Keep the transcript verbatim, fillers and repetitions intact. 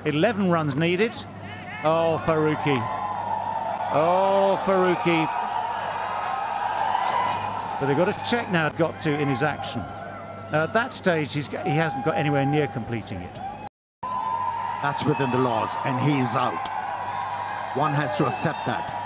eleven runs needed. Oh, farooqi. Oh, farooqi. But they've got to check now, got to in his action. Now, at that stage, he's, he hasn't got anywhere near completing it. That's within the laws, and he is out. One has to accept that.